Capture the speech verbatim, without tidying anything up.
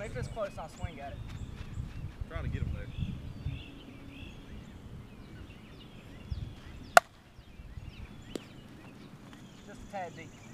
Wait this close and I'll swing at it. I'm trying to get him there. Just a tad deep.